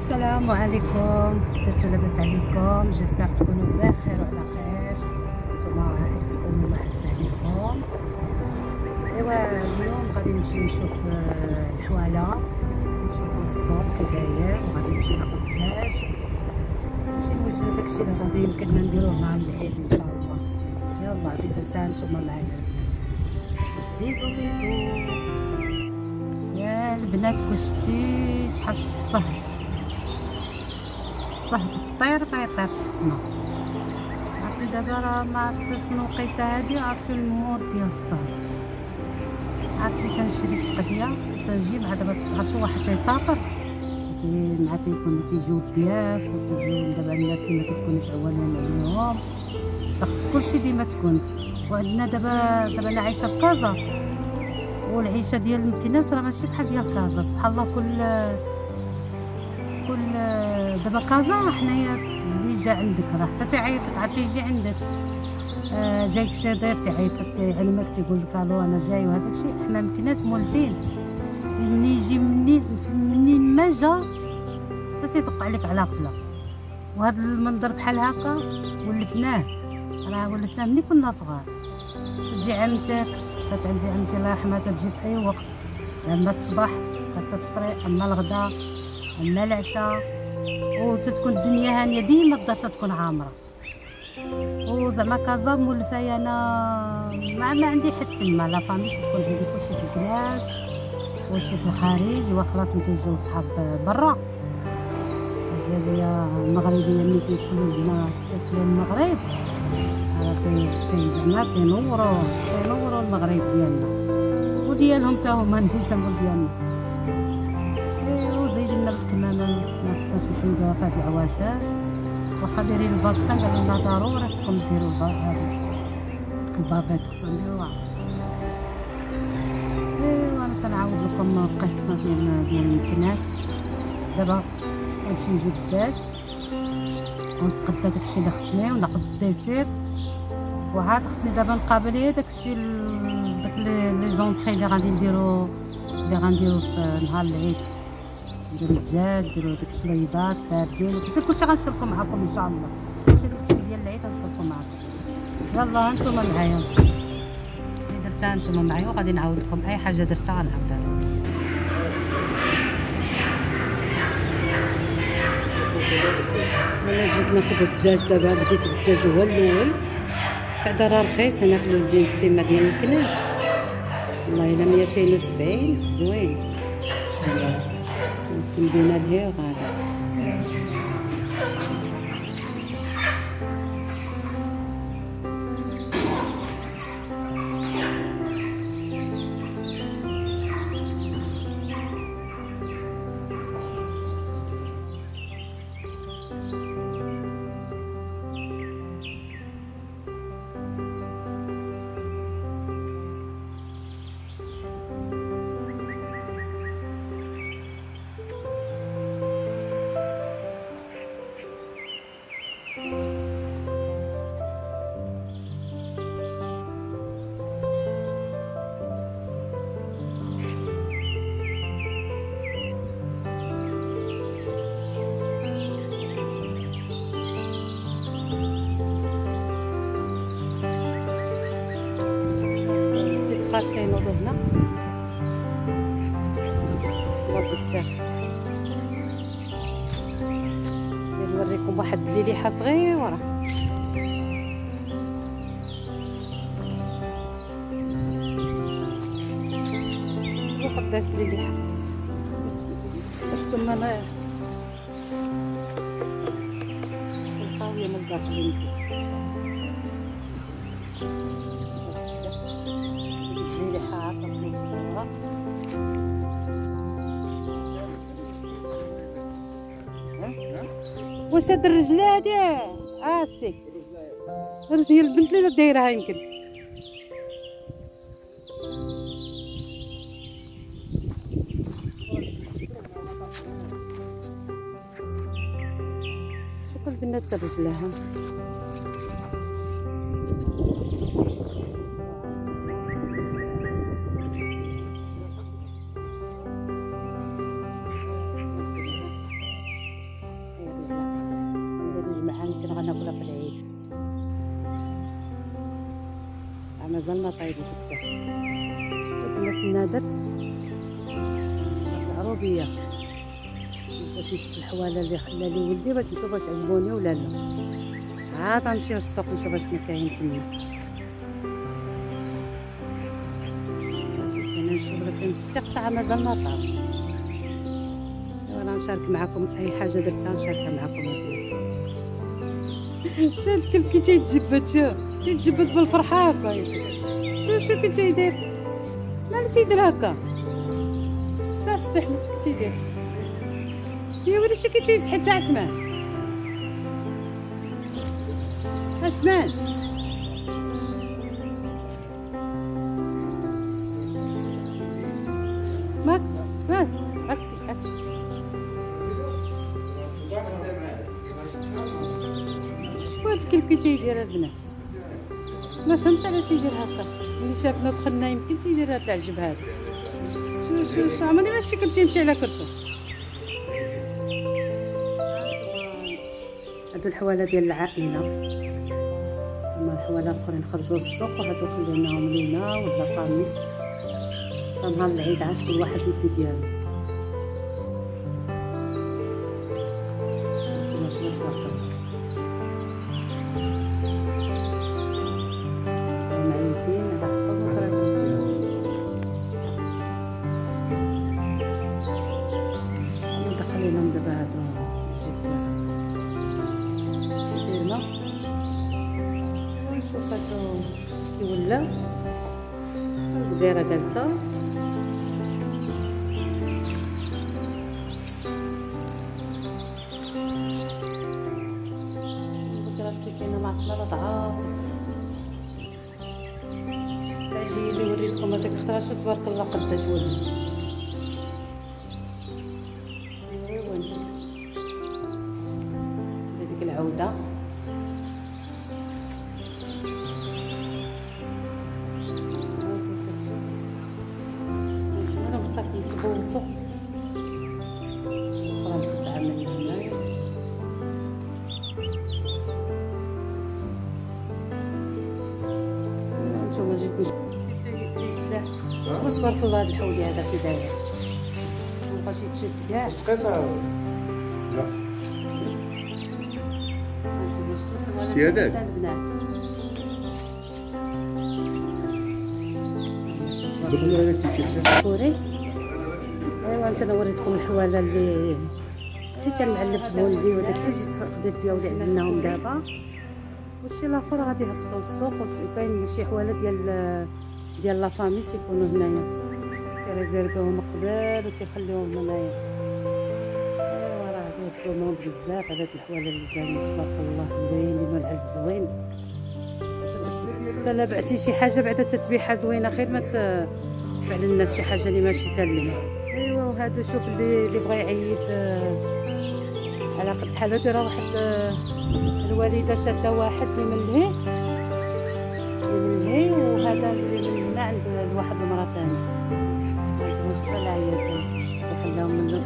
السلام عليكم، درتو لاباس عليكم؟ جيسبر تكونوا بخير وعلى خير، نتوما عائلتكم ومعز عليكم. ايوا اليوم غادي نمشي نشوف الحواله، نشوفوا السوق كي داير، وغادي نمشي ناخذ الدجاج، نمشي نوجد داكشي اللي غادي يمكننا نديروه مع العيد ان شاء الله. يلا بدرتها نتوما معايا البنات. بيزو بيزو يا البنات، كون شتي شحال الصهد الطير ما يطير في السما. عرفتي دابا راه ما عرفتش شنو وقيته هادي، عرفتي المود ديال الصهد. عرفتي تنشري التقديه تنجي مع دابا عرفتي واحد تيسافر مع تيكون تيجيو الضياف وتيجيو دابا الناس اللي ما كتكونوش عوانين عليهم، خص كلشي ديما تكون. وعندنا دابا انا عايشه في كازا، والعيشه ديال الناس راه ماشي بحال ديال كازا. سبحان الله، كل دابا كازا حنايا اللي جا عندك راه حتى تيعيط لك، عاد تيجي عندك جايك شي داير تيعيط لك تيعلمك تيقول لك الو انا جاي. وهذاك الشيء حنا الناس مولفين، منين يجي منين ما جا حتى تيدق عليك على قفله. وهذا المنظر بحال هكا ولفناه، راه ولفناه ملي كنا صغار. تجي عمتك، كانت عندي عمتي الله يرحمها تجي في اي وقت، اما الصباح كانت تفطري، اما الغداء، اما العشاء، وتتكون الدنيا هانيه ديما، الدار تتكون عامره. وزعما كازا مولفايا انا ما عندي حتى تما لا فامي، تكون عندي كلشي في البلاد وشي في الخارج. وخلاص ملي تيجيو صحاب برا الجاليه المغربيه ملي تيدخلوا لنا تيدخلوا المغرب، زعما تينوروا المغرب ديالنا وديالهم حتى هما تنقول ديالنا. وزيد لنا الكمامه ما خصناش نحيدوها في هاد العواشر، واخا دايرين الفاكسان قالوا لنا ضروري خصكم ديروا البافيت، خصنا نديروها. ايوا انا تنعاود لكم القصه ديال الكناس. دابا غنمشي نجيب الدجاج ونتقدى داكشي اللي خصني وناخذ الديسير، وعاد خصني دابا نقابل غير داكشي داك لي زونطري اللي غادي نديرو في نهار العيد. نديرو الدجاج، نديرو داك الشليضات باردين، كلشي غنشاركو معكم ان شاء الله. داكشي ديال العيد غنشاركو معكم. يلا هانتوما معايا، اللي درتها هانتوما معايا، وغادي نعاود لكم اي حاجه درتها غنعاودها لكم. انا جيت ناخذ الدجاج دابا، بديت بالدجاج هو الاول، بعدا راه رخيص هنا في لوزين السيما ديال الكناس، والله الا 270 زوين. كنبينا ليه غادا تينوضو هنا وبالتاخ. نوريكم واحد الليحه صغيره. شوفوا قداش الليحه، شفتوا انا الخاويه من الداخل. واش هاد الرجله هادي؟ سي هي البنت اللي دايرها يمكن. شوف البنات رجلها. ناكلها في العيد. مازال ما طايبين حتى بنات النادر العروبيه. باش نشوف الحواله اللي خلى لي ولدي باش نشوف واش عجبوني ولا لا. عاد غنمشي للسوق نشوف شنو كاين تما. انا نشوف راه كاين حتى ساعه مازال ما طاب. انا نشارك معكم اي حاجه درتها نشاركها معكم البنات. شاد الكلب كي تيتجبد، شوف تيتجبد بالفرحه هكا. شو كي تيدير؟ مالو تيدير هكا؟ شاف استحملت شو تيدير؟ يا ولي شو كي تيزحف تاع عثمان؟ عثمان ماكس اسي شكون هاد الكلب كي تيدير البنات؟ ما فهمت علاش يدير هكا. ملي شافنا دخلنا يمكن تيدير هاد العجب هذا. شو عمرني ما شفت كلب تيمشي على كرسي. هادو الحواله ديال العائله، اما الحواله الاخرين خرجوا للسوق وهادو خليناهم لينا ولا فامي. نهار العيد عاد كل واحد يدي ديالو. ما شاء الله تبارك الله. معلمتين على حقهم وكرا تشتيهم. ندخل لهم دابا هادو ديرنا ونشوف هادو كي ولاو. البديره جالسه السكينه مع السلطه ضعاف. العجين اللي وريتكم هذاك خطره تبارك الله قداش ولد. وين هذيك العوده انا بصح نتبوسو نتعامل هنايا. نتوما جيت تبارك الله. هاد الحولي هذا كي داير مابقاش يتشد كاع. لا شتي هذاك كوري. ايوا انت انا وريتكم الحواله اللي كان معلف بولدي وداك الشيء جيت خديت فيها ولي عزلناهم دابا. والشي الاخر غادي يهبطوا للسوق. وكاين شي حواله ديال لا فامي تيكونوا هنايا تيريزيرفيوهم قبل وتيخليوهم هنايا. ايوا راه غادي يهبطوا بزاف هذاك الحواله اللي كاينين تبارك الله زوينين والعلب زوين. حتى لا بعتي شي حاجه بعدا تتبيعها زوينه خير ما تبيع للناس شي حاجه اللي ماشي تالهم. ايوا وهذا شوف اللي بغى يعيد على قد حاله. دايره واحد الوالده شاده واحد اللي من لهي وهذا اللي من هنا عند واحد المراه ثانيه. شوف العياط خلاهم منهم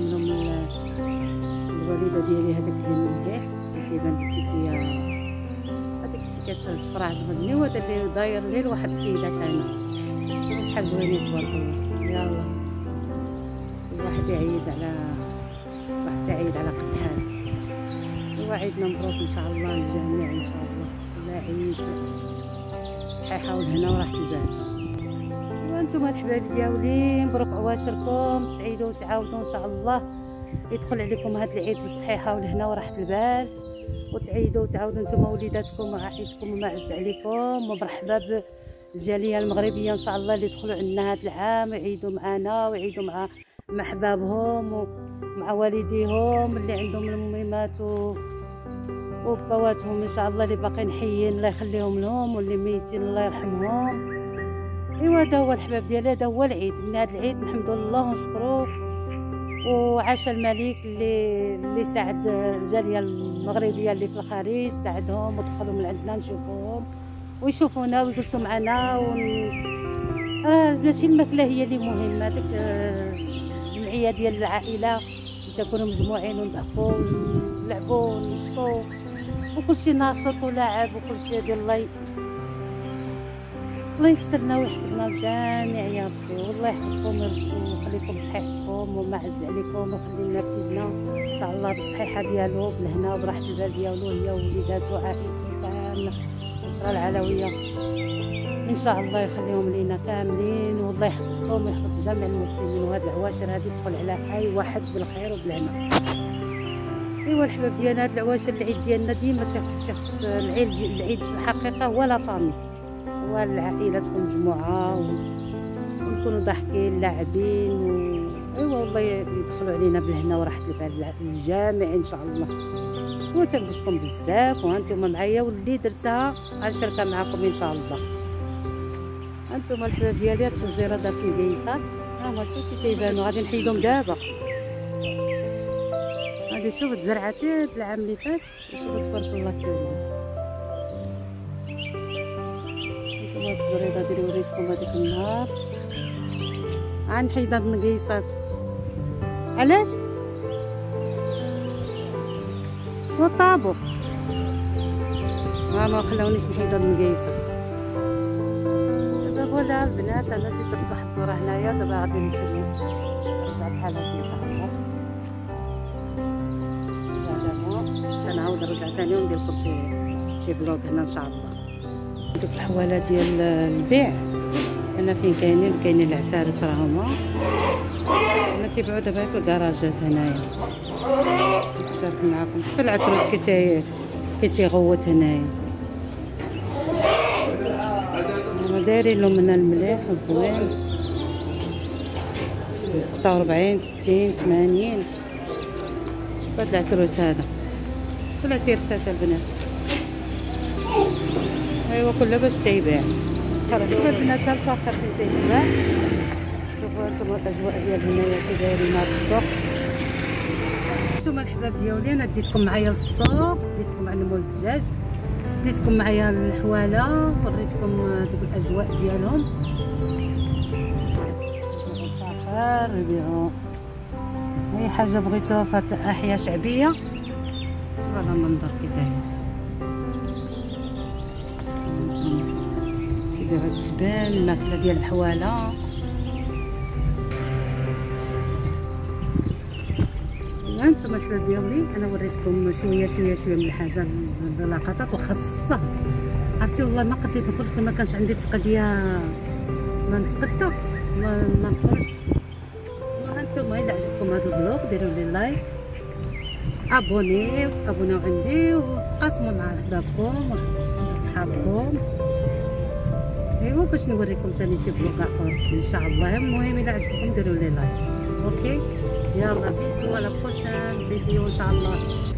الوالده ديالي هذاك اللي من لهي اللي تيبان بالتيكيه هذيك التيكات الصفراء المدني. وهذا اللي داير ليه لواحد السيده ثانيه. شحال زوينين تبارك الله. يلا الواحد يعيد على قد حاله. وعيدنا مبروك ان شاء الله للجميع ان شاء الله. لا عيد صحيحه والهنا وراحه البال. وانتم الحبايب ديالي مبروك عواشركم. تعيدوا وتعاودوا ان شاء الله. يدخل عليكم هذا العيد بالصحيحه والهنا وراحه البال. وتعيدوا وتعاودوا انتم وليداتكم وعائلتكم ومعز عليكم. ومرحبا بالجاليه المغربيه ان شاء الله اللي يدخلوا عندنا هذا العام ويعيدوا معنا ويعيدوا مع احبابهم ومع والديهم اللي عندهم المهمات وبواتهم ان شاء الله اللي باقيين حيين الله يخليهم لهم واللي ميتين الله يرحمهم. ايوا هذا هو الحباب ديالي. هذا هو العيد. من هذا العيد نحمدوا الله ونشكروه. وعاش الملك اللي ساعد الجاليه المغربيه اللي في الخارج. ساعدهم ودخلوا من عندنا نشوفوهم ويشوفونا ويجلسوا معنا. راه ماشي الماكله هي اللي مهمه. ديك الجمعيه ديال العائله تكونوا مجموعين ونضحكوا ونلعبوا ونسقوا وكلشي ناشط ولاعب وكلشي ديال الله يسترنا ويحفظنا الجميع يا ربي، والله يحفظكم ويخليكم بصحيحتكم ومعز عليكم ويخلي لنا سيدنا ان شاء الله بالصحيحه ديالو بالهنا وبراحه البال ديالو هي ووليداتو وعائلته كامله الاسره العلويه ان شاء الله يخليهم لينا كاملين، والله يحفظكم ويحفظ جميع المسلمين. وهاد العواشر هادي تدخل على اي واحد بالخير وبالهنا. ايوا الحباب ديالنا، هاد العواشر العيد ديالنا ديما تيخص العيد الحقيقه هو لا فامي، هو العائله تكون مجموعه ونكونوا ضاحكين لاعبين ايوا والله يدخلوا علينا بالهنا وراحه البال الجامع ان شاء الله. وتنبسكم بزاف وهانتوما معايا، واللي درتها غنشاركها معكم ان شاء الله. هانتوما الحباب ديالي، هاد الشجيره دارت مقيسات، ها هما شوفوا كي تيبانوا، غادي نحيدهم دابا. هادي شوف تزرعات العام اللي فات، شوفوا تبارك الله كاملين. هانتوما هاد الزريده ديالي وريتكم هذيك النهار. غنحيد هاد المقيسات، علاش؟ وطابو ما خلاونيش نحيد هاد المقيسات. دابا ولا البنات انا جيت درت واحد الدوره هنايا، دابا غادي نمشي نرجع بحالاتي ان شاء الله. دابا تنعاود نرجع ثاني وندير لكم شي فلوق هنا ان شاء الله. دوك الحواله ديال البيع انا فين كاينين العتارس راه هما انا تيبيعوا دابا في الكراجات هنايا. شارك معكم شوف العتروس كي تيغوت هنايا، هما دايرين لهم من المليح والزوين 46 60 80. هاد العتروس هذا شو العتيرسات البنات، ايوا كله باش تيباع. شوفوا البنات الفاخر فين تيتباع، شوفوا هانتوما الاجواء ديال هنايا كي دايرين هاد السوق. هانتوما الحباب ديالي، انا ديتكم معايا للسوق، ديتكم على مول الدجاج، ديتكم معايا الحواله، وريتكم دوك الاجواء ديالهم. الفاخر يبيعوا اي حاجه بغيتوها في احياء شعبيه. هذا المنظر كي داير، كيبيعوا التبان، الماكله ديال الحواله. هانتوما الحباب ديالي، انا وريتكم شويه من الحاجه اللقطات وخاصه عرفتي والله ما قديت نخرج، ما كانش عندي التقديه ما نتقدى ما نخرج. هانتوما الا عجبكم هذا الفلوق ديروا لي لايك، ابوني وتابوناو عندي وتقاسموا مع احبابكم وصحابكم. ايوا باش نوريكم ثاني شي فلوق اخر ان شاء الله. المهم الا عجبكم ديروا لي لايك. اوكي يلا بيزو، على بروشان فيديو ان شاء الله.